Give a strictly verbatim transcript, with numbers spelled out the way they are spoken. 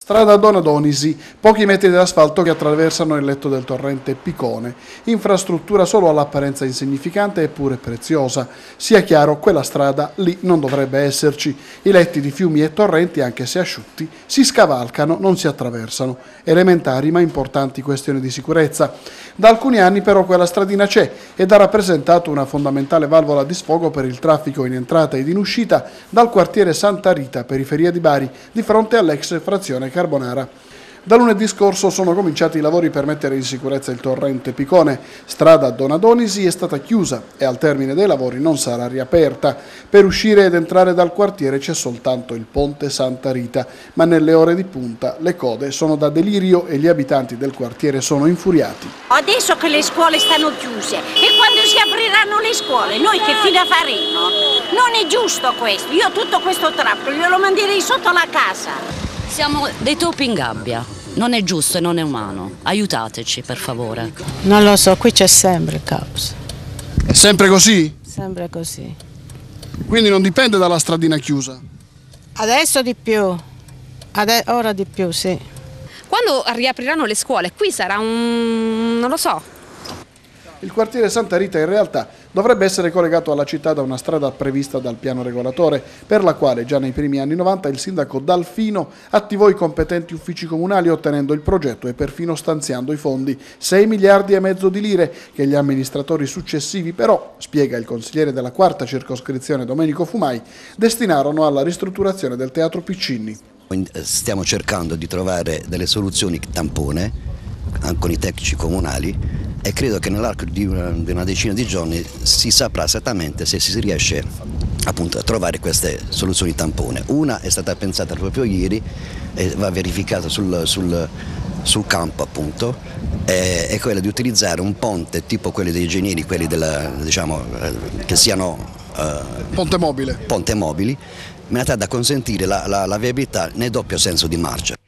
Strada Donadonisi, pochi metri di asfalto che attraversano il letto del torrente Picone, infrastruttura solo all'apparenza insignificante eppure preziosa. Sia chiaro, quella strada lì non dovrebbe esserci. I letti di fiumi e torrenti, anche se asciutti, si scavalcano, non si attraversano. Elementari ma importanti questioni di sicurezza. Da alcuni anni però quella stradina c'è ed ha rappresentato una fondamentale valvola di sfogo per il traffico in entrata ed in uscita dal quartiere Santa Rita, periferia di Bari, di fronte all'ex frazione Carbonara. Da lunedì scorso sono cominciati i lavori per mettere in sicurezza il torrente Picone. Strada Donadonisi è stata chiusa e al termine dei lavori non sarà riaperta. Per uscire ed entrare dal quartiere c'è soltanto il ponte Santa Rita, ma nelle ore di punta le code sono da delirio e gli abitanti del quartiere sono infuriati. Adesso che le scuole stanno chiuse e quando si apriranno le scuole noi che fine faremo? Non è giusto questo, io tutto questo traffico glielo manderei sotto la casa. Siamo dei topi in gabbia, non è giusto e non è umano, aiutateci per favore. Non lo so, qui c'è sempre il caos. È sempre così? Sempre così. Quindi non dipende dalla stradina chiusa? Adesso di più, Ade- ora di più, sì. Quando riapriranno le scuole, qui sarà un... non lo so. Il quartiere Santa Rita in realtà dovrebbe essere collegato alla città da una strada prevista dal piano regolatore, per la quale già nei primi anni novanta il sindaco Dalfino attivò i competenti uffici comunali ottenendo il progetto e perfino stanziando i fondi, sei miliardi e mezzo di lire, che gli amministratori successivi però, spiega il consigliere della quarta circoscrizione Domenico Fumai, destinarono alla ristrutturazione del Teatro Piccinni. Stiamo cercando di trovare delle soluzioni tampone anche con i tecnici comunali e credo che nell'arco di una, di una decina di giorni si saprà esattamente se si riesce appunto a trovare queste soluzioni tampone. Una è stata pensata proprio ieri e va verificata sul, sul, sul campo appunto, è, è quella di utilizzare un ponte tipo quelli dei ingegneri, quelli della, diciamo, che siano uh, ponte mobile. ponte mobili, in maniera da consentire la, la, la viabilità nel doppio senso di marcia.